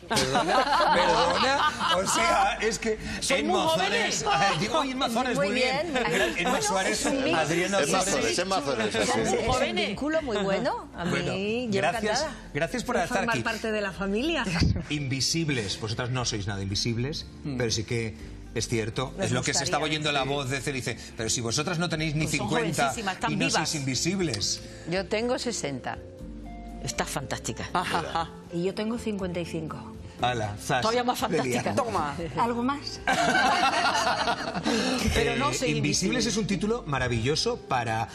Perdona, o sea, es que Emma Ozores, digo Emma Ozores, muy bien. Emma Suárez, Adriana Ozores. Emma Ozores, Es un vínculo muy bueno. A mí, yo encantada. Gracias por estar aquí. Formar parte de la familia. Invisibles, vosotras no sois nada invisibles, pero sí que es cierto, es lo que se estaba oyendo la voz de Cel, dice, pero si vosotras no tenéis ni 50 y no sois invisibles. Yo tengo 60. Está fantástica. Y yo tengo 55. Ala, zas, Todavía más fantástica. Toma. ¿Algo más? Pero no soy Invisibles es un título maravilloso para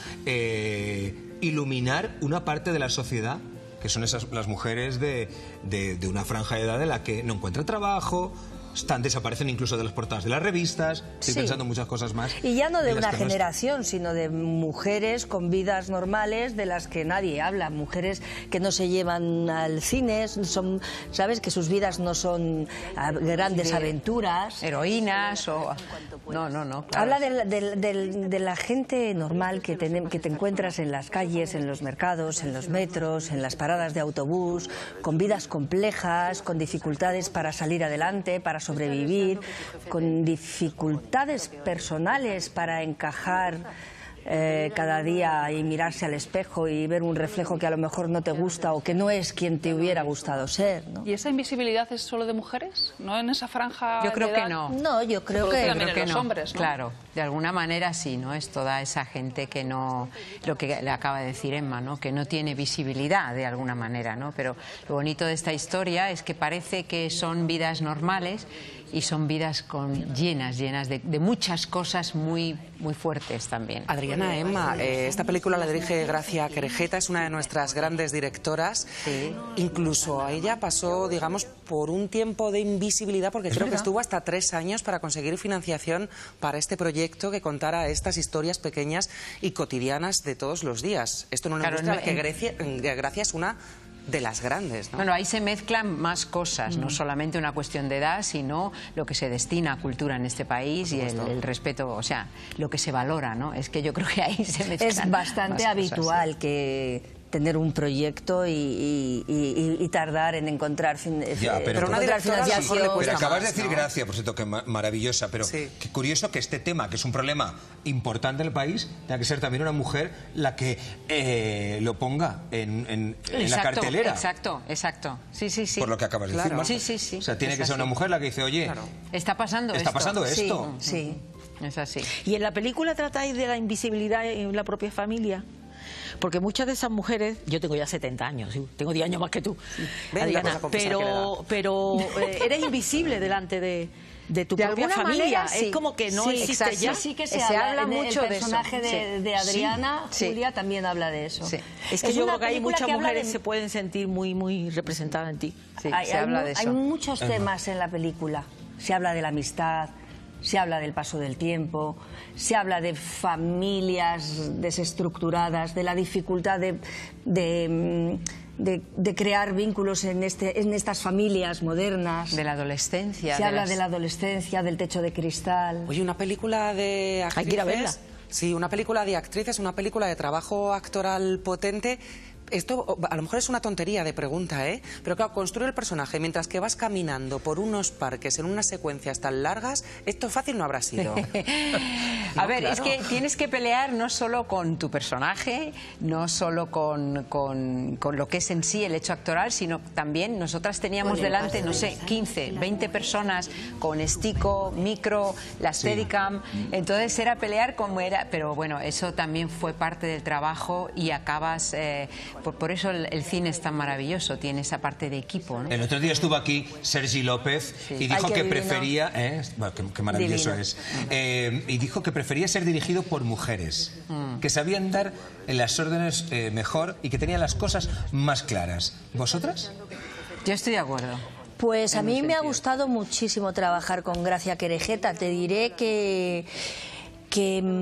iluminar una parte de la sociedad, que son las mujeres de una franja de edad en la que no encuentran trabajo, desaparecen incluso de las portadas de las revistas. Estoy pensando en muchas cosas más. Y ya no de una generación, sino de mujeres con vidas normales de las que nadie habla. Mujeres que no se llevan al cine, son, ¿sabes? Que sus vidas no son grandes aventuras. Heroínas o... No, claro. Habla de la gente normal que te encuentras en las calles, en los mercados, en los metros, en las paradas de autobús, con vidas complejas, con dificultades para salir adelante, para sobrevivir, con dificultades personales para encajar cada día y mirarse al espejo y ver un reflejo que a lo mejor no te gusta o que no es quien te hubiera gustado ser, ¿no? ¿Y esa invisibilidad es solo de mujeres? ¿No en esa franja? Yo creo de edad? que no. No, yo creo que los hombres, ¿no? Claro, de alguna manera sí, ¿no? Es toda esa gente que no, lo que le acaba de decir Emma, ¿no? Que no tiene visibilidad de alguna manera, ¿no? Pero lo bonito de esta historia es que parece que son vidas normales y son vidas llenas de muchas cosas muy fuertes también. Adriana, Emma, esta película la dirige Gracia Querejeta, es una de nuestras grandes directoras. Sí. Incluso a ella pasó, digamos, por un tiempo de invisibilidad, porque creo que estuvo hasta 3 años para conseguir financiación para este proyecto que contara estas historias pequeñas y cotidianas de todos los días. Esto en una industria que Gracia es una de las grandes, ¿no? Bueno, ahí se mezclan más cosas, no solamente una cuestión de edad, sino lo que se destina a cultura en este país y el respeto, o sea, lo que se valora, ¿no? Es que yo creo que ahí se mezclan. Es bastante más habitual cosas, ¿sí? que tener un proyecto y tardar en encontrar pero una directora financiación. le cuesta Pero acabas de más, decir ¿no? Gracia, por cierto, que maravillosa, pero qué curioso que este tema, que es un problema importante en el país, tenga que ser también una mujer la que lo ponga en la cartelera. Exacto. Sí. Por lo que acabas de decir, Marta. Sí. O sea, tiene que ser una mujer la que dice, oye, está pasando esto. Sí. Es así. ¿Y en la película tratáis de la invisibilidad en la propia familia? Porque muchas de esas mujeres, yo tengo ya 70 años, tengo 10 años más que tú, Adriana, pero eres invisible delante de tu propia familia, manera, es como que no existe ya. Sí que se habla mucho de eso. El personaje de Adriana, Julia, también habla de eso. Es que yo creo que hay muchas mujeres que se pueden sentir muy representadas en ti. Se habla de eso. Hay muchos temas en la película. Se habla de la amistad, se habla del paso del tiempo, se habla de familias desestructuradas, de la dificultad de crear vínculos en estas familias modernas. De la adolescencia. Se habla de la adolescencia, del techo de cristal. Oye, una película de actrices... Hay que ir a verla. Sí, una película de actrices, una película de trabajo actoral potente. Esto a lo mejor es una tontería de pregunta, ¿eh? Pero claro, construir el personaje mientras que vas caminando por unos parques en unas secuencias tan largas, esto fácil no habrá sido. A ver, es que tienes que pelear no solo con tu personaje, no solo con lo que es en sí el hecho actoral, sino también nosotras teníamos delante, no sé, 15, 20 personas con estico, micro, la Steadicam, entonces era pelear como era, pero bueno, eso también fue parte del trabajo y acabas... Por eso el cine es tan maravilloso, tiene esa parte de equipo, ¿no? El otro día estuvo aquí Sergi López y dijo que prefería... Bueno, qué maravilloso es. Y dijo que prefería ser dirigido por mujeres, que sabían dar las órdenes mejor y que tenían las cosas más claras. ¿Vosotras? Yo estoy de acuerdo. Pues a mí me ha gustado muchísimo trabajar con Gracia Querejeta. Te diré que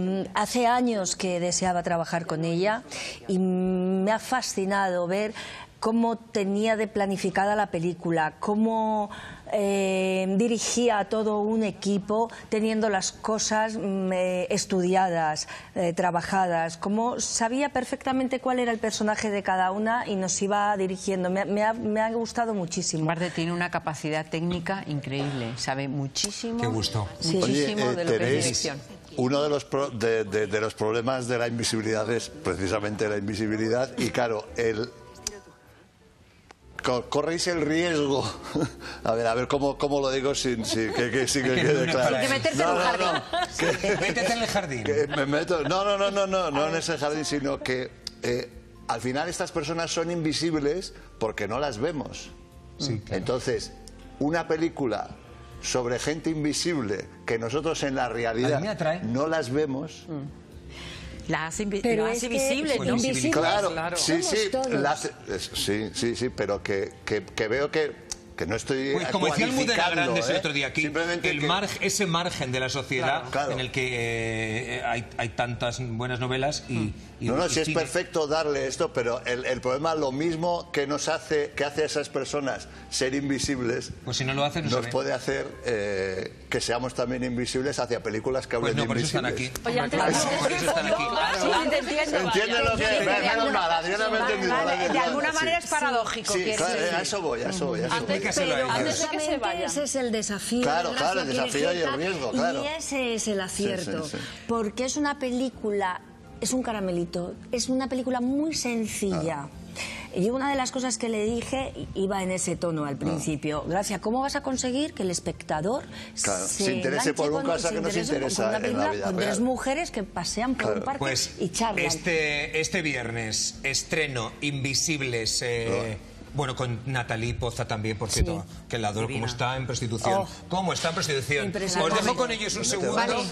hace años que deseaba trabajar con ella y me ha fascinado ver cómo tenía de planificada la película, cómo dirigía a todo un equipo teniendo las cosas estudiadas, trabajadas, cómo sabía perfectamente cuál era el personaje de cada una y nos iba dirigiendo. Me ha gustado muchísimo. Aparte tiene una capacidad técnica increíble, sabe muchísimo. Qué gusto. Muchísimo de lo que es dirección. Uno de los problemas de la invisibilidad es precisamente la invisibilidad y claro, corréis el riesgo. A ver cómo lo digo sin que quede claro. Sin que meterte en un jardín. Métete en el jardín. Me meto. No en ese jardín, sino que al final estas personas son invisibles porque no las vemos. Sí, claro. Entonces, una película sobre gente invisible que nosotros en la realidad no las vemos. Las hace es visibles, ¿no? Claro, sí, pero que veo que no estoy pues como decía el Mudena Grandes el otro día aquí, ese margen de la sociedad en el que hay tantas buenas novelas y si es perfecto darle esto, pero el problema, lo mismo que hace a esas personas ser invisibles, pues si no lo hacen, nos puede hacer que seamos también invisibles hacia películas que hablen de invisibles. Por eso están aquí. Por eso están aquí. Sí, te entiendo. Entiende lo que menos mal, Adriana me ha entendido. De alguna manera es paradójico. Sí, claro, a eso voy. Pero precisamente ese es el desafío. Claro, el desafío y el riesgo, claro. Y ese es el acierto. Sí. Porque es una película, es un caramelito, es una película muy sencilla. Y una de las cosas que le dije iba en ese tono al principio. Gracia, ¿cómo vas a conseguir que el espectador se interese por una cosa que nos interesa en la vida con real? Tres mujeres que pasean por un parque y charlan. Este viernes estreno Invisibles. Bueno, con Natalie Poza también, por cierto, que la adoro. Cómo está en prostitución. Os dejo con ellos un segundo.